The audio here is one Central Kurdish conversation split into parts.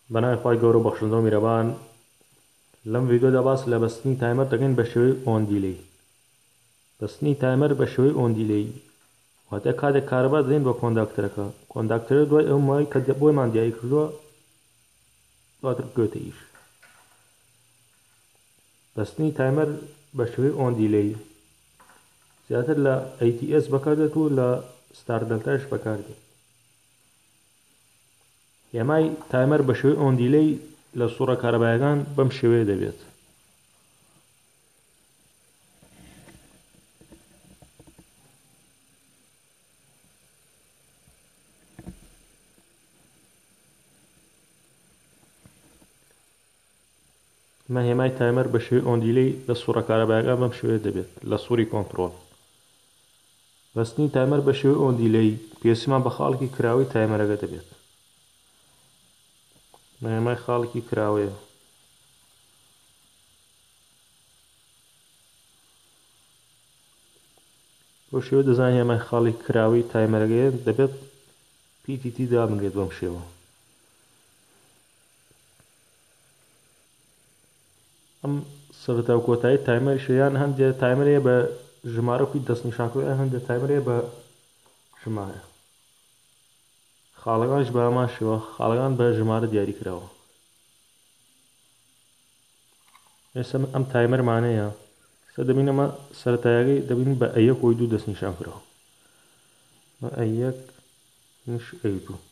بەناوی خی گەورە و بەخشندە و میرەبان لەم ڤیدیۆدا باس لە بەستنی تایمەر دەکەین بە شێوەی ئۆن دیلەی. بەستنی تایمەر بە شێوەی ئۆن دیلەی واتە کاتێک کارەبا دەدەین بە کۆنداکتەرەکە، کۆنداکتەرە دوای ئەو مای کە بۆیمان دیاری کردووە دواتر بگوێتە ئیش. بەستنی تایمەر بە شێوەی ئۆن دیلەی زیاتر لە ATS بەکاردێت و لە ستار دەلتاش بەکاردێت. هێمای تایمەر بە شێوەی ئۆن دیلەی لە سوورە کارەبایەکان بەم شێوەیە دەبێت. مە هێمای تایمەر بە شێوەی ئۆن دیلەی لە سوورە کارەبایەکان بەم شێوەیە دەبێت لە سووری کۆنتڕۆڵ. بەستنی تایمەر بە شێوەی ئۆن دیلەی پێویستیمان بە خاڵێکی کراوەی تایمەرەکە دەبێت. مە هێمای خاڵێکی کراوەیە. بۆ شێوە دەزانین هێمای خاڵی کراوەی تایمەرەکەیە دەبێت PTT دابنرێت بەم شێوە. ئەم سەرەتا و کۆتایی تایمەریشە یان هەندێک تایمەرەیە بە ژمارەی دەستنیشانکردن یان هەندێک تایمەرەیە بە ژمارە. خاڵەکانش بە هەمان شێوە، خاڵەکان بە ژمارە دیاری کراوە. ئێستا ئەم تایمەرمانەیە ئێستا دەبین ئەمە سەرەتاییەکەی دەبین بە ئەیەک و دوو دەستنیشان کراوە. ئەیەک ئەی دوو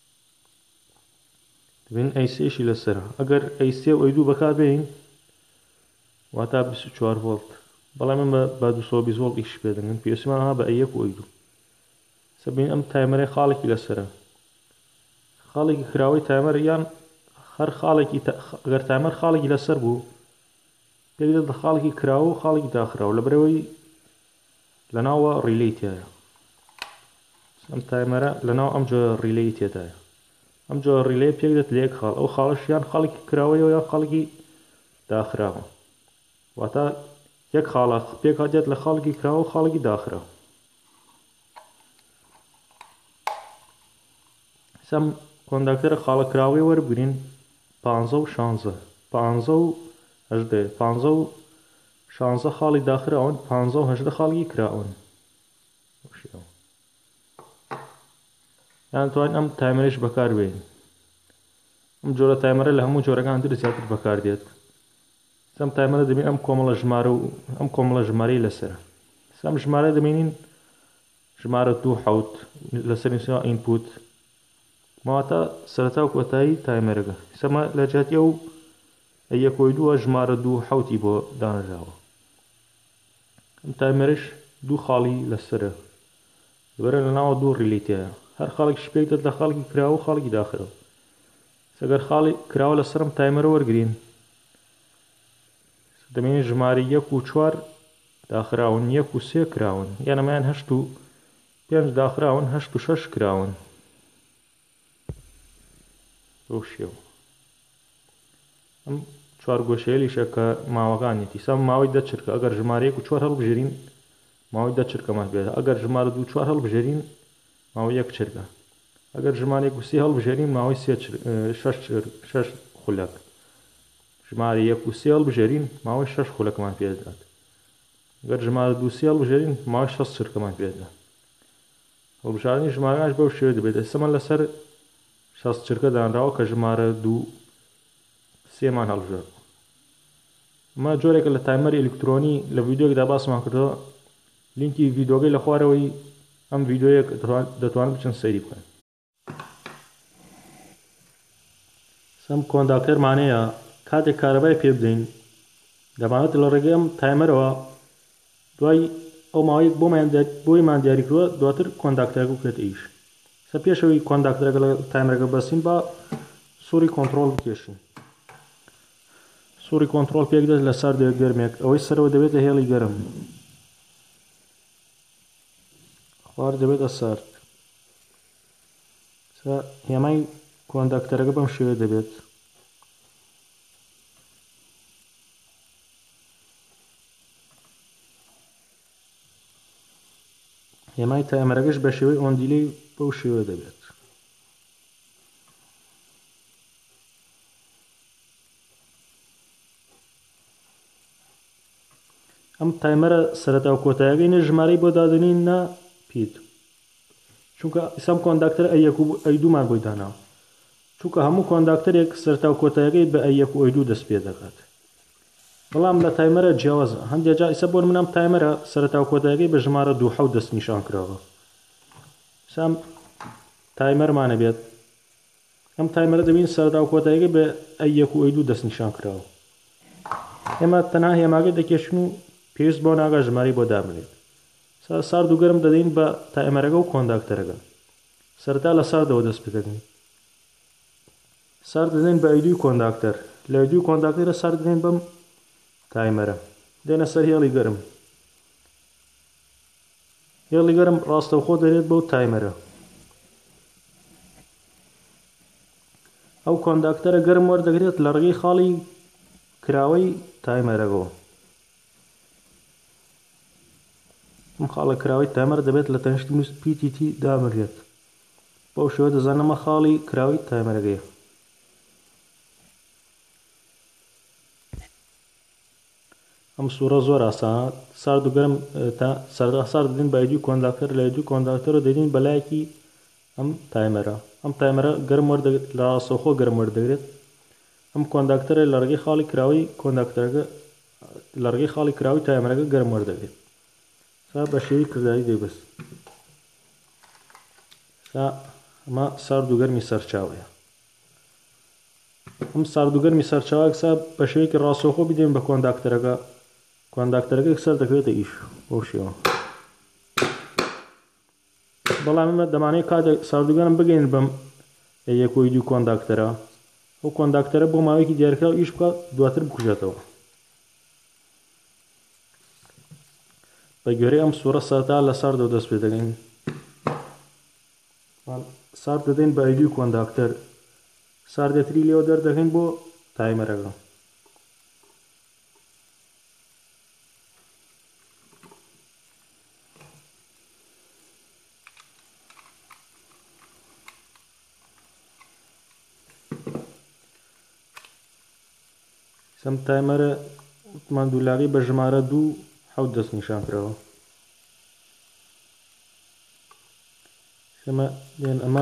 دەبین ئەی سێشی لەسەرە. ئەگەر ئەی سێ و ئەی دوو بەکاربێین واتە 24 ڤۆڵت، بەڵام من بە 220 ڤۆڵت ئیش پێ دەکەن. پێویستیمان هەیە بە ئەیەک و ئەی دوو. ئێستا ببین ئەم تایمەرەی خاڵێکی لەسەرە، خاڵێکی کراوەی تایمەر یان هەر خاڵێکی ئەگەر تایمەر خاڵێکی لەسەر بوو پێک دێت لە خاڵێکی کراوە و خاڵێکی داخراوە لەبەرەوەی لەناوە ڕیلەی تایە. ئەم تایمەرە لەناو ئەم جۆرە ڕیلەی تێدایە. ئەم جۆرە ڕیلەیە پێک دێت لە یەک خاڵ، ئەو خاڵەش یان خاڵێکی کراوەیەوە یان خاڵێکی داخراوە. واتە یەک خاڵە پێک دێت لە خاڵێکی کراوە و خاڵێکی داخراوە. ئەم کۆنداکتەرە خاڵە کراوەی وەربگرین 15 و 16 15 و 18 15 و 16 خاڵی داخراون، 15 و 18 خاڵی کراون. یان توانین ئەم تایمەرش بەکاربێن. ئەم جۆرە تایمەرە لە هەموو جۆرەکان تر زیاتر بەکاردێت. ئەم تایمەرە دەبین ئەم کۆمەڵە ژمارە و ئەم کۆمەڵە ژمارەی لەسەرە. ئەم ژمارە دەبینین ژمارە 2 7 لەسەر نووسراوە ئینپوت، ماواتە سەرەتا و کۆتایی تایمەرەکە. ئێستا لە جیاتی ئەو ئەیەک و دووە ژمارە 2 7 بۆ دانراوە. ئەم تایمەرش دوو خاڵی لەسەرە لەبەرە لەناوە دوو ڕیلەی تایە. هەر خاڵێکیش پێک دێت لە خاڵێکی کراوە و خاڵێکی داخراوە. ئەگەر خاڵی کراوە لەسەر ئەم تایمەرە وەرگرین دەبینین ژمارە 1 و 4 داخراون، 1 و 3 کراون، یان ئەمەیان 8 و 5 داخراون، 8 و 6 کراون. بەو شێوە ئەم چوار گۆشەیەلیشە کە ماوەکانێتی سام ماوەی 10 چرکە. ئەگەر ژمارە 1 و 4 هەڵبژێرین ماوەی 10 چرکەمان پێدە. ئەگەر ژمارە 2 و 4 هەڵبژێرین ماوەی 1 چرکە. ئەگەر ژمارە 1 و 3 هەڵبژێرین ماوەی 6 خولەک. ژمارە 1 و 3 هەڵبژێرین ماوەی 6 خولەکمان پێدات. ئەگەر ژمارە 2 و 3 هەڵبژێرین ماوەی 6 چرکەمان پێدات. هەڵبژاردننی ژمارەکانش بەو شێوە دەبێت. ئێستامان لەسەر 6 چرکە دانراوە کە ژمارە 2 3مان هەڵبژێر. ئەمە جۆرێکە لە تایمەر ئێلکترۆنی لە ڤیدیۆیەکدا باسمان کردەوە. لینکی ڤیدیۆگەی لە خوارەوەی ئەم ڤیدیۆیە دەتوانن بچن سەیری بکەن. ئەم کۆنداکتەرمانەیە کاتێک کارەبای پێ بدەین دەمانێت لە ڕێگەی ئەم تایمەرەوە دوای ئەو ماوەیەک بۆیمان دیاری کردووە دواتر کۆنداکتەرەکە بکرێتە ئیش. سە پێشەوەی کۆنداکتەرەکە لە تایمەرەکە بەستین بە سووری کۆنتڕۆڵ بکێشین. سووری کۆنتڕۆڵ پێک دێت لە سەر گەرمێک، ئەوەی سەرەوە دەبێتە هێڵی گەرم، خوار دەبێتە سارد. هێمای کۆنداکتەرەکە بەم شێوە دەبێت. هێمای تایمەرەکەش بە شێوەی ئۆن دیلەی بەو شێوە دەبێت. ئەم تایمەرە سەرەتا و کۆتاییەکەی ژمارەی بۆ دادنین نا پیت چونکە ئیسام کۆنداکتەر ئەی1 و ئەی2مان بۆی داناوە چونکە هەموو کۆنداکتەرێک سەرەتا و کۆتاییەکەی بە ئەی1 و ئەی2 دەست پێ دەکات بەڵام لە تایمەرە جیاوازە هەندێک جار ئیسا بۆ منام تایمەرە سەرەتا و کۆتاییەکەی بە ژمارە 2 دەست نیشان کراوە سام تایمەرمانە بێت ئەم تایمەرە دەبین سەرەتا و کۆتاییەکەی بە ئەی1 و ئەی2 دەست نیشان کراوە ئێمە تەنها هێماگەی دەکێشن و پێویست بۆ ناگا ژماری بۆ دابنێت سارد و گەرم دەدەین بە تایمەرەکە و کۆنداکتەرەکە سەرەتا لە ساردەوە دەست پێ دەکەین سارد دەدەین بە ئەی2 کۆنداکتەر لە ئەی2 کۆنداکتەرە سارد دەدەین بەم تایمەرە دێنە سەر هێڵی گەرم هێڵی گەرم ڕاستەوخۆ دەرێت بەو تایمەرە ئەو کۆنداکتەرە گەرم وەردەگرێت لە ڕێگەی خاڵی کراوەی تایمەرەکەەوە ئەم خاڵە کراوەی تایمەر دەبێت لە تەنیشتی پیتی دامرێت بەو شێوە دەزانەمە خاڵی کراوەی تایمەرەکەیە ئەم سوورە زۆر ئاسانە سارد و گەرم سارد دەدەین بە ئەی2 کۆنداکتەر لە ئەی2 کۆنداکتەرە دەدەین بەلایەکی ئەم تایمەرە گەرم وەردەگرێت لە ڕاستەوخۆ گەرم وەردەگرێت ئەم کۆنداکتەرە لە ڕێگەی خاڵی کراوەی کۆنداکتەرەکە لە ڕێگەی خاڵی کراوەی تایمەرەکە گەرم وەردەگرێت بە شێوی کردداری دەیبست ئەمە سارد و گەرمی سەرچاوەیە ئەم سارد و گەرمی سەرچاوە بە شێوەیەکی ڕاستەوخۆ بدەین بە کۆنداکتەرەکە سەر دەکەوێتە ئیش بەو شێوە بەڵام ئەمە دەمانەیە کاتێک سارد و گەرم بگەین بەم ئەی1 و ئەی2 کۆنداکتەرە ئەو کۆنداکتەرە بۆ ماوەیەکی دیارکراو ئیش بکات دواتر بکوژێتەوە بە گوێرەی ئەم سوورە سەرەتا لە ساردەوە دەست پێ دەکەین سارد دەدەین بە ئەی2 کۆنداکتەر ساردێتری لێوە دەردەکەین بۆ تایمەرەکە سەم تایمەرە وتمان دوولاغی بە ژمارە 2 دەست نیشان کراوە ئەمە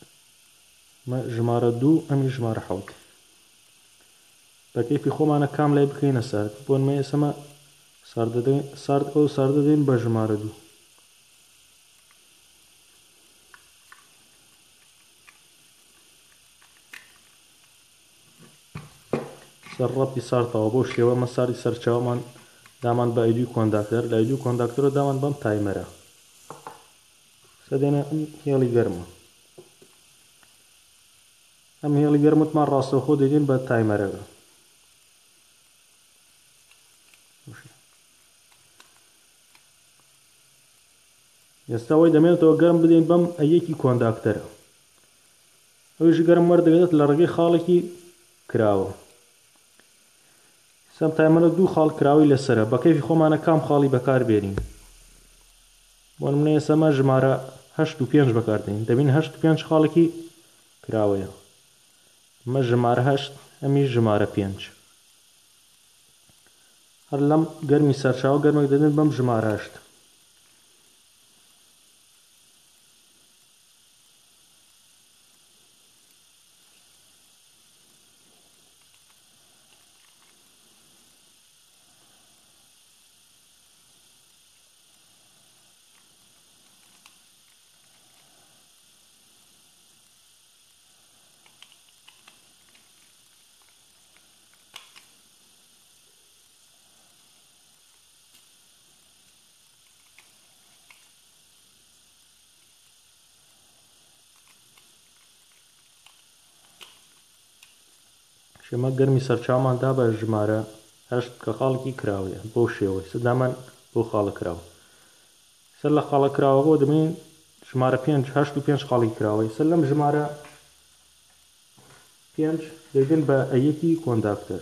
ژمارە 2 ئەمی ژمارە 7 بە کەیفی خۆمانە کام لای بکەینە سارد بۆ نمە ئێسمە سارد دەدەین بە ژمارە 2 سەر ڕەتی ساردەوە بۆ شێوە ئەمە ساردی سەرچاومان دامان بە ئەی2 کۆنداکتەر لە ئەی2 کۆنداکتەرە دامان بەم تایمەرە سەدێنە ئەم هێڵی گەرمە ئەم هێڵی گەرمتمان ڕاستەوخۆ دەدەین بە تایمەرەکە ئێستا وەی دەمێنێتەوە گەرم بدەین بەم ئەی1 کۆنداکتەرە ئەویش گەرم وەردەگرێت لە ڕێگەی خاڵێکی کراوە سەم تایمەرە 2 خاڵ کراوی لەسرە بە کەیفی خۆمانە کام خاڵی بەکاربێنین بۆ نمونە ئێستا ژمارە 8 و 5 بەکاردێنین دەبین 8 و 5 خاڵێکی کراوەیە ئەمە ژمارە 8 ئەمی ژمارە 5 هەر لەم گەرمی سەرچاوە گەرمێک دەدەین بەم ژمارە 8 شەمە گەرمی سەرچاوماندا بە ژمارە 8 کە خاڵێکی کراوەیە بۆ شێوەی سەدامان بۆ خاڵە کراوە سەر لە خاڵە کراوەکەەوە دەبین ژمارە 5 8 و 5 خاڵی کراوەی سەر لەم ژمارە 5 دەیدن بە ئەی1 کۆنداکتەر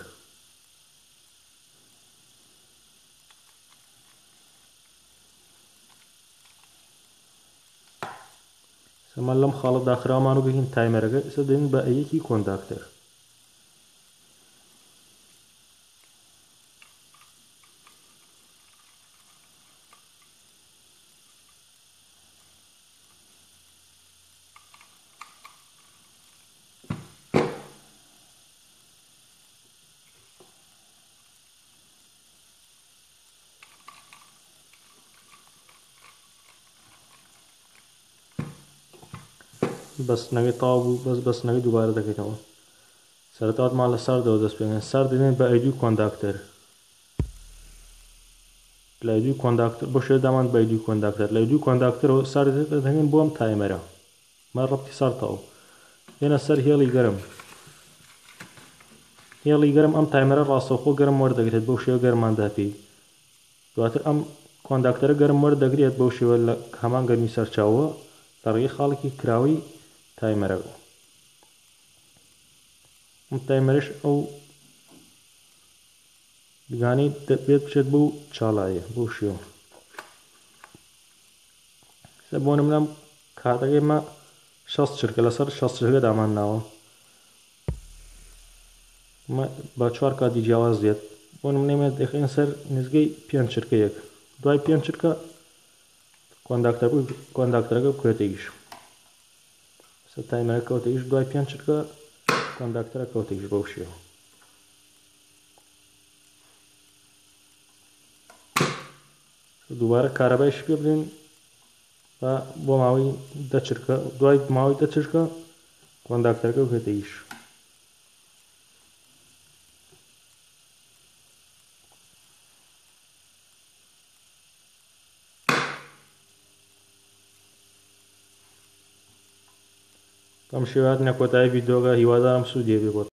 سەما لەم خاڵە داخراومان و بگین تایمەرەکە ئێستا دەین بە ئەی1 کۆنداکتەر بەستنەکەی تاو بوو بەستنەکەی دووبارە دەکەیتەوە سەرەتاوتمان لە سەردەوە دەست پێ سەر دەنێن بە ئەیدوی کۆنداکتەر لە ئەیدوی کۆنداکتەر بۆ شوێ دامان بە ئەیدوی کۆنداکتەر لە ئەیدوی کۆنداکتەرەوە سەر دەهێن بۆ ئەم تایمەرە من ڕەبتی سەر تاو هێنە سەر هێڵی گەرم ئەم تایمەرە ڕاستەوخۆ گەرم وەردەگرێت بەو شێوە گەرماندا پێی دواتر ئەم کۆنداکتەرە گەرم وەردەگرێت بەو شێوە لە هەمان گەرمی سەرچاوە لە ڕێی خاڵێکی کراوەی تایمەرە ئەم تایمەرش ئەو دگانەی دەبێت بچێت بەو چاڵایە بەو شێوە بۆ نمونە کاتەکە ئێمە 60 چرکە لەسەر 60 چرکە دامانناوە بە 4 کاتی جیاواز دێت بۆ نمونە دەخێن سەر نزگەی 5 چرکەیەک دوای 5 چرکە کۆنداکتەرەکە بکوێتە ئیش تایمەرە کەوتە ئیش دوای 5 چرکە کۆنداکتەرە کەوتە ئیش بەو شێوە دووبارە کارەبایش پێ بدەین بۆ ماوەی 10 چرکە دوای ماوەی 10 چرکە کۆنداکتەرەکە بکوێتە ئیش بەم شێوە هاتینە کۆتایی ڤیدیۆگە هیوادارم سوودی بێ بۆتان